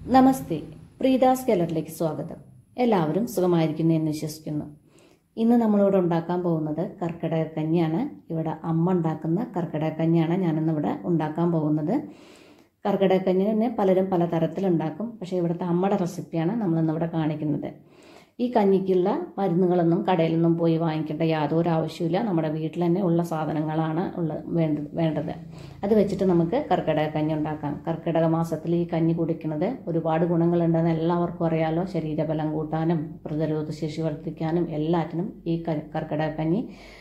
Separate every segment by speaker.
Speaker 1: നമസ്തേ, പ്രീതാസ് ഗാലറിയിലേക്ക് സ്വാഗതം. എല്ലാവരും സുഖമായിരിക്കുന്നു എന്ന് വിശ്വസിക്കുന്നു. ഇന്ന് നമ്മളോട് ഉണ്ടാക്കാൻ പോകുന്നത് കർക്കിടക കഞ്ഞിയാണ്. ഇവിടെ അമ്മ ഉണ്ടാക്കുന്ന കർക്കിടക കഞ്ഞിയാണ് ഞാനിന്നിവിടെ ഉണ്ടാക്കാൻ പോകുന്നത്. കർക്കിടക കഞ്ഞി തന്നെ പലരും പല തരത്തിലുണ്ടാക്കും. പക്ഷേ ഇവിടുത്തെ അമ്മയുടെ റെസിപ്പിയാണ് നമ്മളിന്നിവിടെ കാണിക്കുന്നത്. ഈ കഞ്ഞിക്കുള്ള മരുന്നുകളൊന്നും കടയിൽ നിന്നും പോയി വാങ്ങിക്കേണ്ട യാതൊരു ആവശ്യമില്ല. നമ്മുടെ വീട്ടിൽ തന്നെ ഉള്ള സാധനങ്ങളാണ് വേണ്ടത്. അത് വെച്ചിട്ട് നമുക്ക് കർക്കിടക കഞ്ഞി ഉണ്ടാക്കാം. കർക്കിടക മാസത്തിൽ ഈ കഞ്ഞി കുടിക്കുന്നത് ഒരുപാട് ഗുണങ്ങളുണ്ടെന്ന് എല്ലാവർക്കും അറിയാലോ. ശരീരബലം കൂട്ടാനും പ്രതിരോധശേഷി വർദ്ധിക്കാനും എല്ലാറ്റിനും ഈ കർക്കിടക കഞ്ഞി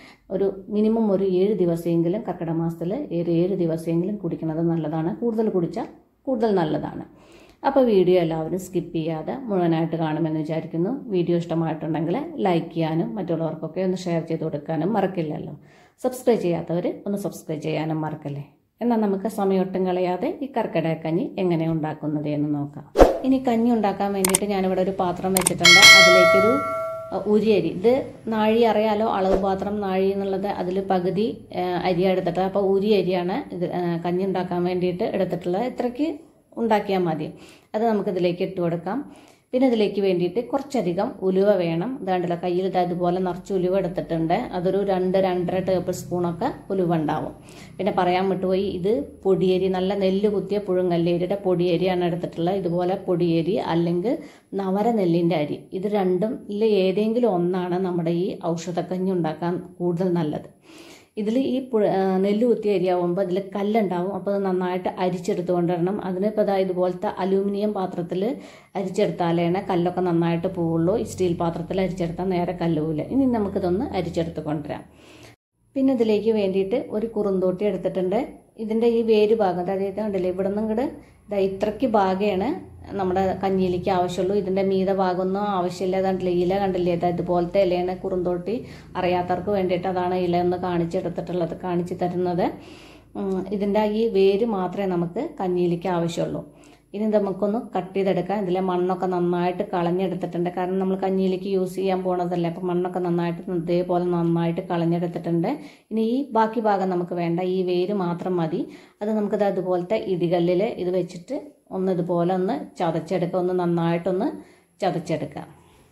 Speaker 1: മിനിമം 7 ദിവസമെങ്കിലും കർക്കിടക മാസത്തിൽ 7 ദിവസമെങ്കിലും കുടിക്കുന്നത് നല്ലതാണ്. കൂടുതൽ കുടിച്ചാൽ കൂടുതൽ നല്ലതാണ്. അപ്പോൾ വീഡിയോ എല്ലാവരും സ്കിപ്പ് ചെയ്യാതെ മുഴുവനായിട്ട് കാണുമെന്ന് വിചാരിക്കുന്നു. വീഡിയോ ഇഷ്ടമായിട്ടുണ്ടെങ്കിൽ ലൈക്ക് ചെയ്യാനും മറ്റുള്ളവർക്കൊക്കെ ഒന്ന് ഷെയർ ചെയ്ത് കൊടുക്കാനും മറക്കില്ലല്ലോ. സബ്സ്ക്രൈബ് ചെയ്യാത്തവർ ഒന്ന് സബ്സ്ക്രൈബ് ചെയ്യാനും മറക്കല്ലേ. എന്നാൽ നമുക്ക് സമയമൊട്ടും കളയാതെ ഈ കർക്കിടക കഞ്ഞി എങ്ങനെ ഉണ്ടാക്കുന്നത് എന്ന് നോക്കാം. ഇനി കഞ്ഞി ഉണ്ടാക്കാൻ വേണ്ടിയിട്ട് ഞാനിവിടെ ഒരു പാത്രം വെച്ചിട്ടുണ്ട്. അതിലേക്കൊരു ഉരിയരി, ഇത് നാഴി അറിയാലോ, അളവ് പാത്രം നാഴി എന്നുള്ളത്, അതിൽ പകുതി അരി എടുത്തിട്ട്, അപ്പോൾ ഉരിയരിയാണ് ഇത് കഞ്ഞി ഉണ്ടാക്കാൻ വേണ്ടിയിട്ട് എടുത്തിട്ടുള്ളത്. ഇത്രയ്ക്ക് ഉണ്ടാക്കിയാൽ മതി. അത് നമുക്കിതിലേക്ക് ഇട്ട് കൊടുക്കാം. പിന്നെ ഇതിലേക്ക് വേണ്ടിയിട്ട് കുറച്ചധികം ഉലുവ വേണം. ഇതാണ്ടല്ലോ കയ്യിൽ ഇതുപോലെ നിറച്ച് ഉലുവ എടുത്തിട്ടുണ്ട്. അതൊരു 2-2.5 ടേബിൾ സ്പൂണൊക്കെ ഉലുവ ഉണ്ടാവും. പിന്നെ പറയാൻ വിട്ടുപോയി, ഇത് പൊടിയരി, നല്ല നെല്ല് കുത്തിയ പുഴുങ്ങല്ലേരിയുടെ പൊടിയരിയാണ് എടുത്തിട്ടുള്ളത്. ഇതുപോലെ പൊടിയരി അല്ലെങ്കിൽ നവരനെല്ലിൻ്റെ അരി, ഇത് രണ്ടും ഏതെങ്കിലും ഒന്നാണ് നമ്മുടെ ഈ ഔഷധക്കഞ്ഞി ഉണ്ടാക്കാൻ കൂടുതൽ നല്ലത്. ഇതിൽ ഈ നെല്ല് കുത്തിയ അരിയാവുമ്പോൾ ഇതിൽ കല്ലുണ്ടാവും. അപ്പോൾ അത് നന്നായിട്ട് അരിച്ചെടുത്ത് കൊണ്ടുവരണം. അതിനിപ്പോൾ ഇതുപോലത്തെ അലൂമിനിയം പാത്രത്തിൽ അരിച്ചെടുത്താലാണ് കല്ലൊക്കെ നന്നായിട്ട് പോവുള്ളൂ. ഈ സ്റ്റീൽ പാത്രത്തിൽ അരിച്ചെടുത്താൽ നേരെ കല്ലുമില്ല. ഇനി നമുക്കിതൊന്ന് അരിച്ചെടുത്ത് കൊണ്ടുവരാം. പിന്നെ ഇതിലേക്ക് വേണ്ടിയിട്ട് ഒരു കുറുന്തോട്ടി എടുത്തിട്ടുണ്ട്. ഇതിൻ്റെ ഈ വേര് ഭാഗം, അതായത് കണ്ടില്ലേ, ഇവിടെ നിന്നും ഇങ്ങോട്ട് ഇത്രയ്ക്ക് ഭാഗമാണ് നമ്മുടെ കഞ്ഞിയിലേക്ക് ആവശ്യമുള്ളൂ. ഇതിൻ്റെ മീത ഭാഗമൊന്നും ആവശ്യമില്ല. കണ്ടില്ലേ, ഇല കണ്ടില്ലേ, ഇതുപോലത്തെ ഇലയാണ് കുറുന്തോട്ടി. അറിയാത്തവർക്ക് വേണ്ടിയിട്ട് അതാണ് ഇല ഒന്ന് കാണിച്ചു തരുന്നത്. ഇതിൻ്റെ ഈ വേര് മാത്രമേ നമുക്ക് കഞ്ഞിയിലേക്ക് ആവശ്യമുള്ളൂ. ഇനി നമുക്കൊന്ന് കട്ട് ചെയ്തെടുക്കാം. ഇതിലെ മണ്ണൊക്കെ നന്നായിട്ട് കളഞ്ഞെടുത്തിട്ടുണ്ട്. കാരണം നമ്മൾ കഞ്ഞിയിലേക്ക് യൂസ് ചെയ്യാൻ പോണതല്ലേ, അപ്പം മണ്ണൊക്കെ നന്നായിട്ട് ഇതേപോലെ നന്നായിട്ട് കളഞ്ഞെടുത്തിട്ടുണ്ട്. ഇനി ഈ ബാക്കി ഭാഗം നമുക്ക് വേണ്ട, ഈ വേര് മാത്രം മതി. അത് നമുക്കിത് അതുപോലത്തെ ഇടികല്ലിൽ ഇത് വെച്ചിട്ട് ഇതുപോലെ ഒന്ന് ചതച്ചെടുക്കുക. നന്നായിട്ടൊന്ന് ചതച്ചെടുക്കാം.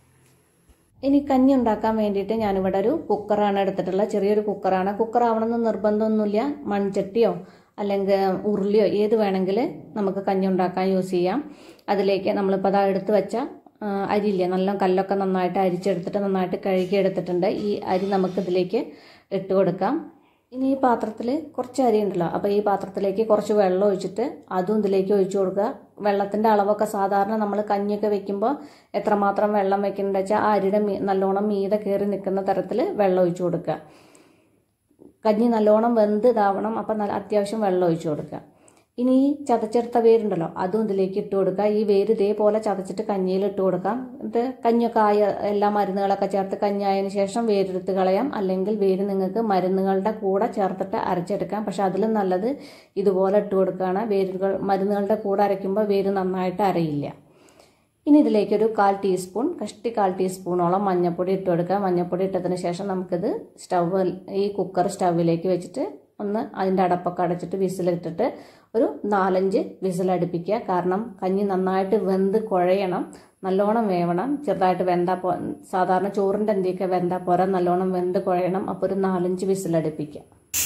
Speaker 1: ഇനി കഞ്ഞി ഉണ്ടാക്കാൻ വേണ്ടിയിട്ട് ഞാനിവിടെ ഒരു കുക്കറാണ് എടുത്തിട്ടുള്ളത്. ചെറിയൊരു കുക്കറാണ്. കുക്കർ ആവണമെന്ന് നിർബന്ധമൊന്നുമില്ല. മൺചട്ടിയോ അല്ലെങ്കിൽ ഉരുളിയോ ഏത് വേണമെങ്കിൽ നമുക്ക് കഞ്ഞി ഉണ്ടാക്കാൻ യൂസ് ചെയ്യാം. അതിലേക്ക് നമ്മളിപ്പോൾ എടുത്ത് വെച്ച അരിയില്ലേ, നല്ല കല്ലൊക്കെ നന്നായിട്ട് അരിച്ചെടുത്തിട്ട് നന്നായിട്ട് കഴുകിയെടുത്തിട്ടുണ്ട്. ഈ അരി നമുക്കിതിലേക്ക് ഇട്ട് കൊടുക്കാം. ഇനി ഈ പാത്രത്തിൽ കുറച്ച് അരി ഉണ്ടല്ലോ, അപ്പോൾ ഈ പാത്രത്തിലേക്ക് കുറച്ച് വെള്ളം ഒഴിച്ചിട്ട് അതും ഇതിലേക്ക് ഒഴിച്ചു കൊടുക്കുക. വെള്ളത്തിൻ്റെ അളവൊക്കെ സാധാരണ നമ്മൾ കഞ്ഞിയൊക്കെ വെക്കുമ്പോൾ എത്രമാത്രം വെള്ളം വെക്കുന്നുണ്ട് വെച്ചാൽ ആ അരിയുടെ നല്ലോണം മീതെ കയറി നിൽക്കുന്ന തരത്തിൽ വെള്ളം ഒഴിച്ചു കൊടുക്കുക. കഞ്ഞി നല്ലോണം വെന്ത് ഇതാവണം. അപ്പം അത്യാവശ്യം വെള്ളം ഒഴിച്ചു കൊടുക്കുക. ഇനി ഈ ചതച്ചെടുത്ത വേരുണ്ടല്ലോ, അതും ഇതിലേക്ക് ഇട്ട് കൊടുക്കുക. ഈ വേര് ഇതേപോലെ ചതച്ചിട്ട് കഞ്ഞിയിൽ ഇട്ട് കൊടുക്കാം. എന്നിട്ട് കഞ്ഞിയൊക്കെ ആയ എല്ലാ മരുന്നുകളൊക്കെ ചേർത്ത് കഞ്ഞിയായതിനു ശേഷം വേരെടുത്ത് കളയാം. അല്ലെങ്കിൽ വേര് നിങ്ങൾക്ക് മരുന്നുകളുടെ കൂടെ ചേർത്തിട്ട് അരച്ചെടുക്കാം. പക്ഷെ അതിലും നല്ലത് ഇതുപോലെ ഇട്ട് കൊടുക്കുകയാണ്. മരുന്നുകളുടെ കൂടെ അരയ്ക്കുമ്പോൾ വേര് നന്നായിട്ട് അരയില്ല. ഇനി ഇതിലേക്കൊരു 1/4 ടീസ്പൂൺ, 1/4 ടീസ്പൂണോളം മഞ്ഞൾപ്പൊടി ഇട്ട് കൊടുക്കുക. മഞ്ഞൾപ്പൊടി ഇട്ടതിന് ശേഷം നമുക്കിത് ഈ കുക്കർ സ്റ്റൗവിലേക്ക് വെച്ചിട്ട് അതിൻ്റെ അടപ്പൊക്കെ അടച്ചിട്ട് വിസിലിട്ടിട്ട് ഒരു 4-5 വിസിലടുപ്പിക്കുക. കാരണം കഞ്ഞി നന്നായിട്ട് വെന്ത് കുഴയണം, നല്ലോണം വേവണം. ചെറുതായിട്ട് സാധാരണ ചോറിൻ്റെ എന്തിയൊക്കെ വെന്താൽ പോരാ, നല്ലോണം വെന്ത് കുഴയണം. അപ്പോൾ ഒരു 4-5 വിസിലടുപ്പിക്കുക.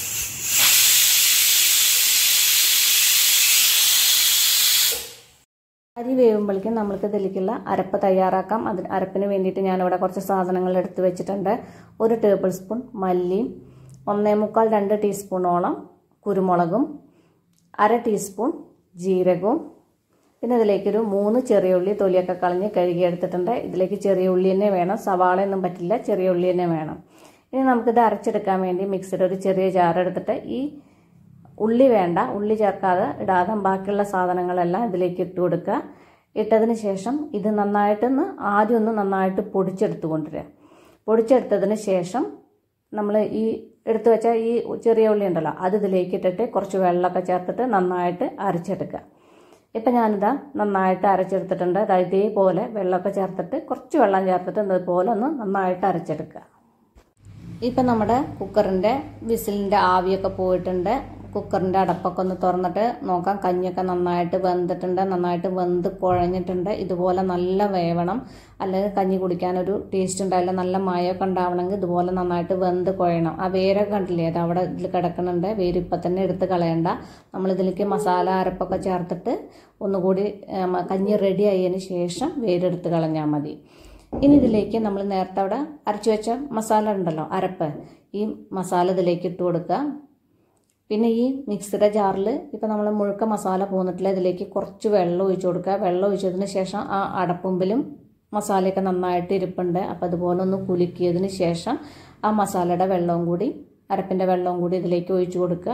Speaker 1: അരി വേവുമ്പോഴേക്കും നമ്മൾക്ക് ഇതിലേക്കുള്ള അരപ്പ് തയ്യാറാക്കാം. അരപ്പിന് വേണ്ടിയിട്ട് ഞാനിവിടെ കുറച്ച് സാധനങ്ങൾ എടുത്ത് വെച്ചിട്ടുണ്ട്. 1 ടേബിൾ സ്പൂൺ മല്ലിയും 1.25-2 ടീസ്പൂണോളം കുരുമുളകും 1/2 ടീസ്പൂൺ ജീരകവും പിന്നെ ഇതിലേക്കൊരു 3 ചെറിയ ഉള്ളി തൊലിയൊക്കെ കളഞ്ഞ് കഴുകിയെടുത്തിട്ടുണ്ട്. ഇതിലേക്ക് ചെറിയ ഉള്ളി തന്നെ വേണം, സവാളയൊന്നും പറ്റില്ല, ചെറിയ ഉള്ളി തന്നെ വേണം. ഇനി നമുക്കിത് അരച്ചെടുക്കാൻ വേണ്ടി മിക്സിയുടെ ഒരു ചെറിയ ജാർ എടുത്തിട്ട് ഈ ഉള്ളി വേണ്ട, ഉള്ളി ചേർക്കാതെ ഇടാതെ ബാക്കിയുള്ള സാധനങ്ങളെല്ലാം ഇതിലേക്ക് ഇട്ട് കൊടുക്കുക. ഇട്ടതിന് ശേഷം ഇത് ആദ്യം ഒന്ന് നന്നായിട്ട് പൊടിച്ചെടുത്ത് കൊണ്ടുവരിക. പൊടിച്ചെടുത്തതിന് ശേഷം നമ്മൾ ഈ എടുത്തു വെച്ച ഈ ചെറിയ ഉള്ളി ഉണ്ടല്ലോ, അത് ഇതിലേക്ക് ഇട്ടിട്ട് കുറച്ച് വെള്ളമൊക്കെ ചേർത്തിട്ട് നന്നായിട്ട് അരച്ചെടുക്കുക. ഇപ്പം ഞാനിതാ നന്നായിട്ട് അരച്ചെടുത്തിട്ടുണ്ട്. ഇതേപോലെ വെള്ളമൊക്കെ ചേർത്തിട്ട് കുറച്ച് വെള്ളം ചേർത്തിട്ട് ഇതുപോലെ ഒന്ന് നന്നായിട്ട് അരച്ചെടുക്കുക. ഇപ്പം നമ്മുടെ കുക്കറിൻ്റെ വിസിലിൻ്റെ ആവിയൊക്കെ പോയിട്ടുണ്ട്. കുക്കറിൻ്റെ അടപ്പൊക്കെ ഒന്ന് തുറന്നിട്ട് നോക്കാം. കഞ്ഞിയൊക്കെ നന്നായിട്ട് വെന്തിട്ടുണ്ട്, നന്നായിട്ട് വെന്ത് കുഴഞ്ഞിട്ടുണ്ട്. ഇതുപോലെ നല്ല വേവണം, അല്ലെങ്കിൽ കഞ്ഞി കുടിക്കാനൊരു ടേസ്റ്റ് ഉണ്ടാവില്ല. നല്ല മയമൊക്കെ ഉണ്ടാവണമെങ്കിൽ ഇതുപോലെ നന്നായിട്ട് വെന്ത് കുഴയണം. ആ വേരൊക്കെ കണ്ടില്ലേ, അത് അവിടെ ഇതിൽ കിടക്കുന്നുണ്ട്. വേര് ഇപ്പം തന്നെ എടുത്ത് കളയണ്ട. നമ്മളിതിലേക്ക് മസാല അരപ്പൊക്കെ ചേർത്തിട്ട് ഒന്നുകൂടി കഞ്ഞി റെഡി ആയതിന് ശേഷം വേരെടുത്ത് കളഞ്ഞാൽ മതി. ഇനി ഇതിലേക്ക് നമ്മൾ നേരത്തെ അവിടെ അരച്ചു വെച്ച മസാല ഉണ്ടല്ലോ, അരപ്പ്, ഈ മസാല ഇതിലേക്ക് ഇട്ട് കൊടുക്കുക. പിന്നെ ഈ മിക്സിയുടെ ജാറിൽ ഇപ്പം നമ്മൾ മുഴുക്ക മസാല പോന്നിട്ടില്ല, ഇതിലേക്ക് കുറച്ച് വെള്ളം ഒഴിച്ചു കൊടുക്കുക. വെള്ളം ഒഴിച്ചതിന് ശേഷം ആ അടപ്പുമ്പിലും മസാലയൊക്കെ നന്നായിട്ട് ഇരിപ്പുണ്ട്. അപ്പോൾ അതുപോലെ ഒന്ന് കുലുക്കിയതിന് ശേഷം ആ മസാലയുടെ വെള്ളവും കൂടി, അരപ്പിൻ്റെ വെള്ളവും കൂടി ഇതിലേക്ക് ഒഴിച്ചു കൊടുക്കുക.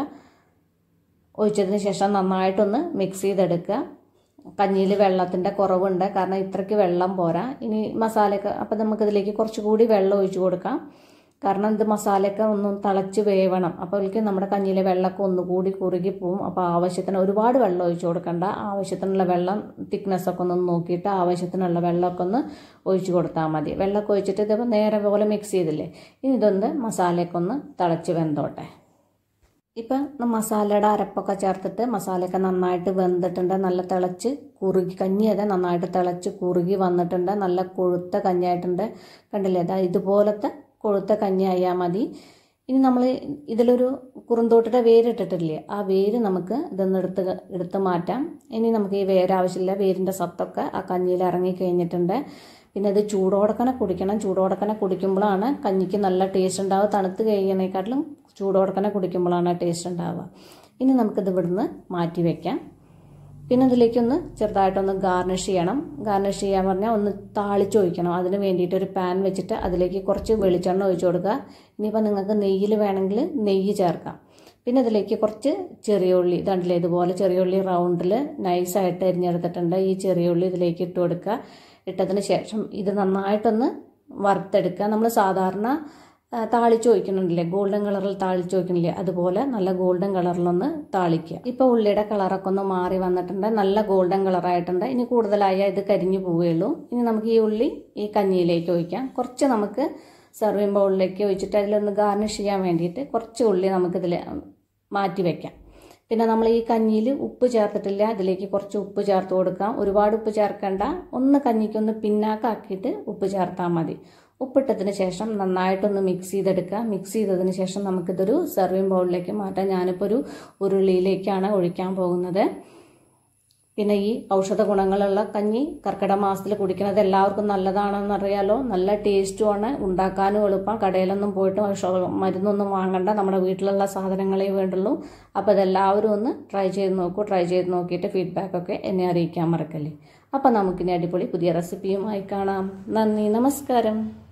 Speaker 1: ഒഴിച്ചതിന് ശേഷം നന്നായിട്ടൊന്ന് മിക്സ് ചെയ്തെടുക്കുക. കഞ്ഞിയിൽ വെള്ളത്തിൻ്റെ കുറവുണ്ട്, കാരണം ഇത്രയ്ക്ക് വെള്ളം പോരാ. ഇനി മസാലയൊക്കെ, അപ്പം നമുക്കിതിലേക്ക് കുറച്ചുകൂടി വെള്ളം ഒഴിച്ചു കൊടുക്കാം, കാരണം ഇത് മസാലയൊക്കെ ഒന്നും തിളച്ച് വേവണം. അപ്പോഴേക്ക് നമ്മുടെ കഞ്ഞിയിലെ വെള്ളമൊക്കെ ഒന്നുകൂടി കുറുകി പോവും. അപ്പോൾ ആവശ്യത്തിന് ഒരുപാട് വെള്ളം ഒഴിച്ചു കൊടുക്കണ്ട, ആവശ്യത്തിനുള്ള വെള്ളം തിക്നെസ്സൊക്കെ ഒന്ന് നോക്കിയിട്ട് ആവശ്യത്തിനുള്ള വെള്ളമൊക്കെ ഒന്ന് ഒഴിച്ചു കൊടുത്താൽ മതി. വെള്ളമൊക്കെ ഒഴിച്ചിട്ട് ഇതിപ്പോൾ നേരെ പോലെ മിക്സ് ചെയ്തില്ലേ, ഇനി ഇതൊന്ന് മസാലയൊക്കെ ഒന്ന് തിളച്ച് വെന്തോട്ടെ. ഇപ്പം മസാലയുടെ അരപ്പൊക്കെ ചേർത്തിട്ട് മസാലയൊക്കെ നന്നായിട്ട് വെന്തിട്ടുണ്ട്, നല്ല തിളച്ച് കുറുകി, കഞ്ഞി അതെ നന്നായിട്ട് തിളച്ച് കുറുകി വന്നിട്ടുണ്ട്. നല്ല കൊഴുത്ത കഞ്ഞിയായിട്ടുണ്ട്, കണ്ടില്ലേ? അതാ ഇതുപോലത്തെ കൊഴുത്ത കഞ്ഞി ആയാൽ മതി. ഇനി നമ്മൾ ഇതിലൊരു കുറുന്തോട്ടിയുടെ വേരിട്ടിട്ടില്ലേ, ആ വേര് നമുക്ക് ഇതൊന്ന് എടുത്ത് മാറ്റാം. ഇനി നമുക്ക് ഈ വേര് ആവശ്യമില്ല, വേരിൻ്റെ സത്തൊക്കെ ആ കഞ്ഞിയിൽ ഇറങ്ങി കഴിഞ്ഞിട്ടുണ്ട്. പിന്നെ ഇത് ചൂടോടക്കനെ കുടിക്കണം. ചൂടോടക്കനെ കുടിക്കുമ്പോഴാണ് കഞ്ഞിക്ക് നല്ല ടേസ്റ്റ് ഉണ്ടാവുക. തണുത്ത് കഴിയുന്നതിനെക്കാട്ടിലും ചൂടോടക്കനെ കുടിക്കുമ്പോഴാണ് ടേസ്റ്റ് ഉണ്ടാവുക. ഇനി നമുക്കിത് ഇവിടുന്ന് മാറ്റി വയ്ക്കാം. പിന്നെ ഇതിലേക്കൊന്ന് ചെറുതായിട്ടൊന്ന് ഗാർണിഷ് ചെയ്യണം. ഗാർണിഷ് ചെയ്യാൻ പറഞ്ഞാൽ ഒന്ന് താളിച്ചൊഴിക്കണം. അതിന് വേണ്ടിയിട്ട് ഒരു പാൻ വെച്ചിട്ട് അതിലേക്ക് കുറച്ച് വെളിച്ചെണ്ണ ഒഴിച്ചു കൊടുക്കുക. ഇനിയിപ്പോൾ നിങ്ങൾക്ക് നെയ്യിൽ വേണമെങ്കിൽ നെയ്യ് ചേർക്കാം. പിന്നെ ഇതിലേക്ക് കുറച്ച് ചെറിയ ഉള്ളി, ഇതുണ്ടല്ലേ ഇതുപോലെ ചെറിയ ഉള്ളി റൗണ്ടിൽ നൈസായിട്ട് അരിഞ്ഞെടുത്തിട്ടുണ്ട്. ഈ ചെറിയ ഉള്ളി ഇതിലേക്ക് ഇട്ട് കൊടുക്കുക. ഇട്ടതിന് ശേഷം ഇത് നന്നായിട്ടൊന്ന് വറുത്തെടുക്കുക. നമ്മൾ സാധാരണ താളിച്ച് ഒഴിക്കുന്നുണ്ടല്ലേ, ഗോൾഡൻ കളറിൽ താളിച്ച് ഒഴിക്കണില്ലേ, അതുപോലെ നല്ല ഗോൾഡൻ കളറിലൊന്ന് താളിക്കുക. ഇപ്പോൾ ഉള്ളിയുടെ കളറൊക്കെ ഒന്ന് മാറി വന്നിട്ടുണ്ട്, നല്ല ഗോൾഡൻ കളറായിട്ടുണ്ട്. ഇനി കൂടുതലായാൽ ഇത് കരിഞ്ഞു പോവുകയുള്ളൂ. ഇനി നമുക്ക് ഈ ഉള്ളി ഈ കഞ്ഞിയിലേക്ക് ഒഴിക്കാം. കുറച്ച് നമുക്ക് സെർവിങ് ബൗളിലേക്ക് ഒഴിച്ചിട്ട് അതിലൊന്ന് ഗാർണിഷ് ചെയ്യാൻ വേണ്ടിയിട്ട് കുറച്ച് ഉള്ളി നമുക്കിതിൽ മാറ്റി വയ്ക്കാം. പിന്നെ നമ്മൾ ഈ കഞ്ഞിയിൽ ഉപ്പ് ചേർത്തിട്ടില്ല, അതിലേക്ക് കുറച്ച് ഉപ്പ് ചേർത്ത് കൊടുക്കാം. ഒരുപാട് ഉപ്പ് ചേർക്കേണ്ട, ഒന്ന് കഞ്ഞിക്കൊന്ന് പിന്നാക്കാക്കിയിട്ട് ഉപ്പ് ചേർത്താൽ മതി. ഉപ്പിട്ടതിന് ശേഷം നന്നായിട്ടൊന്ന് മിക്സ് ചെയ്തെടുക്കുക. മിക്സ് ചെയ്തതിന് ശേഷം നമുക്കിതൊരു സെർവിങ് ബൗളിലേക്ക് മാറ്റാം. ഞാനിപ്പോൾ ഒരു ഉരുളിയിലേക്കാണ് ഒഴിക്കാൻ പോകുന്നത്. പിന്നെ ഈ ഔഷധ ഗുണങ്ങളുള്ള കഞ്ഞി കർക്കിടക മാസത്തിൽ കുടിക്കുന്നത് എല്ലാവർക്കും നല്ലതാണെന്നറിയാലോ. നല്ല ടേസ്റ്റുമാണ്, ഉണ്ടാക്കാനും എളുപ്പം. കടയിലൊന്നും പോയിട്ട് മരുന്നൊന്നും വാങ്ങണ്ട, നമ്മുടെ വീട്ടിലുള്ള സാധനങ്ങളേ വേണ്ടുള്ളൂ. അപ്പോൾ ഇതെല്ലാവരും ഒന്ന് ട്രൈ ചെയ്ത് നോക്കൂ. ട്രൈ ചെയ്ത് നോക്കിയിട്ട് ഫീഡ്ബാക്കൊക്കെ എന്നെ അറിയിക്കാൻ മറക്കല്ലേ. അപ്പോൾ നമുക്കിനി അടിപൊളി പുതിയ റെസിപ്പിയുമായി കാണാം. നന്ദി, നമസ്കാരം.